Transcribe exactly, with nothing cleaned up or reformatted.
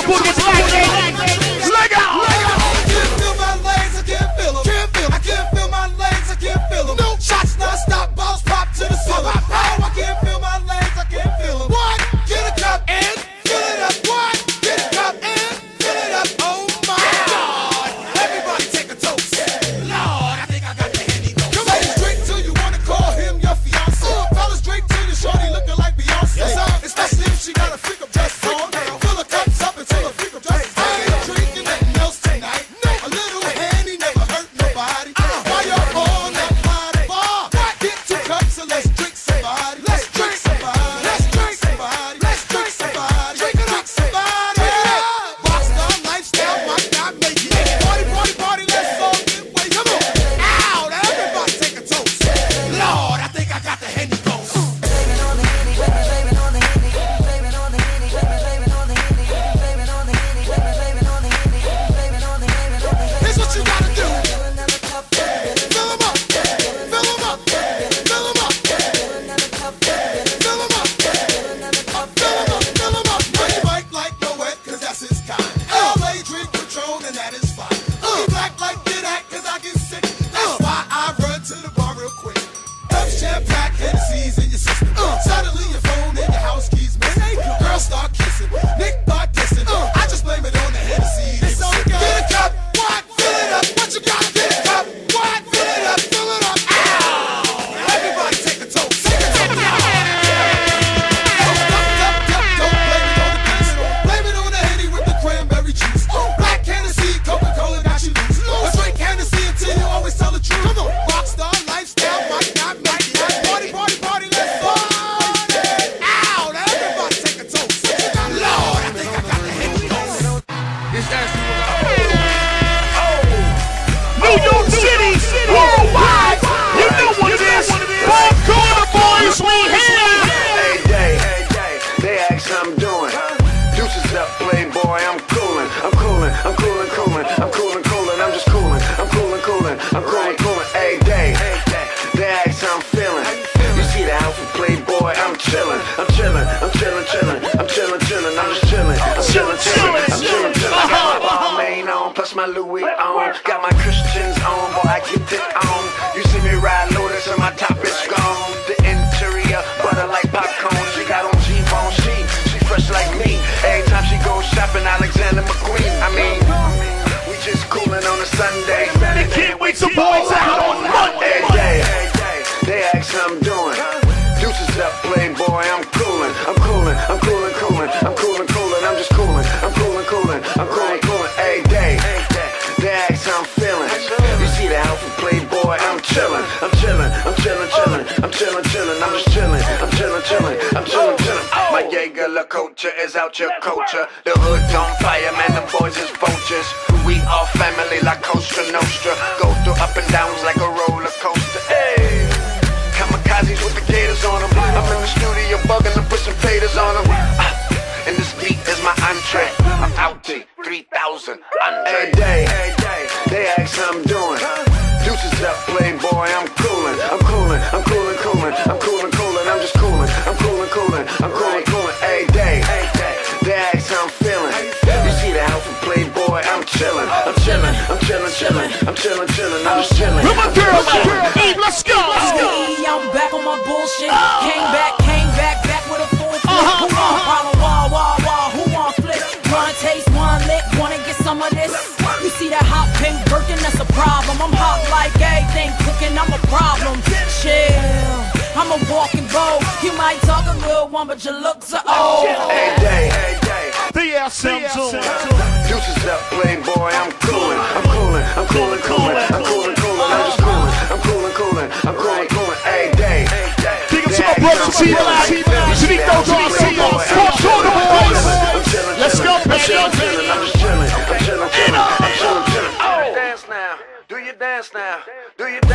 boogie black. Leg out. I can't feel my legs, I can't feel them. Can't feel. I can't feel my legs, I can't feel them. No shots non-stop, balls pop to the ceiling. Oh, I can't feel my legs, I can't feel them. What? Get a cup and fill it up. What? Get a cup and fill it up. Oh my God! Everybody take a toast. Lord, I think I got the handy ghost. Come on, drink till you wanna call him your fiance. Fellas, drink till your shorty looking like Beyonce. Especially if she got a freak up dress on. Fill her cups up until her freak up dress is on. Ain't drinking nothing else tonight. A little handy never hurt nobody. While you're on that party bar, get two cups and let's drink somebody. Let's drink somebody. Let's drink somebody. Let's drink somebody. Drink somebody. Rockstar lifestyle might not make it. Party, party, party, let's all get wasted. Come on. Out, everybody take a toast. Lord, I think I got the handy ghost. Here's what you gotta do. Fill 'em up. Fill 'em up. Fill 'em up. Fill 'em up. Fill 'em up. Fill 'em up. Bring your mic like Moet, cause that's his kind. L A drink Patron and that is fine. He black like Did Act cause I get sick. That's why I run to the bar real quick. Dump champagne, Hennessy's in your system. Suddenly your phone and your house keys missing. Girls start kissing. Nick start dissing. I just blame it on the Hennessy. It's all good. Get a cup. What? Fill it up. What you gotta get a cup? What? Fill it up. Fill it up. Ow! Everybody take a toast. Take a toast. Don't, don't, don't, don't blame it on the beast. Blame it on the Henny with the cranberry juice. Black Hennessy, Coca-Cola got you loose. A drink Hennessy until you always tell the truth. Come on. Rockstar lifestyle might not make it. Party, party, party, let's party. Out! Everybody take a toast. Lord, I think I got the Henny ghost. New York City, worldwide. You know what it is. Four corner boys, we here. Hey, day, hey, day, they ask how I'm doing. Deuces up, playboy, I'm coolin', I'm coolin', I'm coolin', coolin', I'm coolin', coolin', I'm just coolin', I'm coolin', coolin', I'm coolin', coolin'. Hey, day, they ask how I'm feelin'. You see the house with playboy, I'm chillin', I'm chillin', I'm chillin', chillin', I'm chillin', chillin', I'm just chillin', I'm chillin', chillin', I'm chillin', chillin'. I got my Balmain on, plus my Louis on, got my Christians on, boy, I get it on. You see me ride Lotus and my top is gone. The interior, butter like popcorn. She got on G-bone, she, she fresh like me. Every time she goes shopping, Alexander McQueen. I mean, we just coolin' on a Sunday. They can't wait to boys out on Monday. Hey, day, they ask how I'm doing. Deuces up, playboy, I'm coolin', I'm coolin', I'm coolin', coolin', I'm coolin', coolin', I'm just coolin', I'm coolin', coolin', I'm coolin', coolin'. Hey, day, they ask how I'm feelin'. You see the house with playboy, I'm chillin', I'm chillin', I'm chillin', chillin', I'm chillin', chillin', I'm just chillin', I'm chillin', chillin', I'm chillin', chillin'. My Jaeger LaCocha is out your culture. The hood's on fire, man, them boys is vultures. We all family like Costa Nostra. Go through up and downs like a roller coaster. Hey, kamikazes with the gators on them. I'm in the studio bugging and put some faders on them. Uh, and this beat is my entree. I'm out to three thousand. Hey, day, hey, day, they ask how I'm doing. Deuces up, playboy, I'm coolin', I'm coolin', I'm coolin', coolin', I'm coolin', coolin', I'm just coolin', I'm coolin', coolin', I'm coolin', coolin'. Hey, day, they ask how I'm feelin'. You see the house with playboy, I'm chillin', I'm chillin', I'm chillin', chillin', I'm chillin', chillin', I'm just chillin'. With my girl, my girl, Eve, let's go. Hey, I'm back on my bullshit. Came back, came back, back with a full flip. Who want problem? Wah, wah, wah. Who want flip? One taste, one lick. Wanna get some of this? You see that hot pink Birkin? That's a problem. I'm hot like everything cooking. I'm a problem. Chill. I'm a walking bow. You might talk a good one, but your looks are old. Hey, day, hey, day. The S M Zone. Deuces up, playboy, I'm coolin', I'm coolin', I'm coolin', coolin', I'm coolin', coolin', I'm just coolin', I'm coolin', coolin', I'm coolin', coolin'. Hey, day, Big up to my brother, T L I, Sneak Dogs, T L I, four corner boys. Let's go, baby. I'm chillin', I'm just chillin', I'm chillin', chillin', I'm chillin', chillin'. Do your dance now, do your dance now, do your